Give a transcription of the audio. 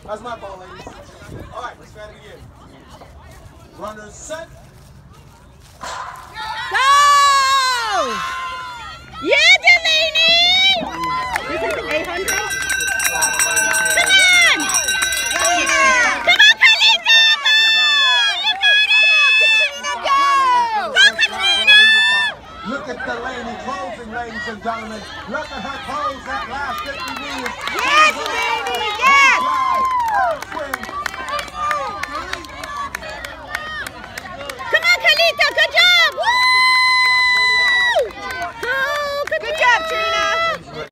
That's my ball, ladies. All right, let's try it again. Runners set. Go! Yeah, Delaney! This is 800. Come on! Come on, Kalinda! Go! You got it! Katrina, go! Go, Katrina! Look at Delaney closing, ladies and gentlemen. Look at her close that last 50 meters. Yes, Delaney! Yes!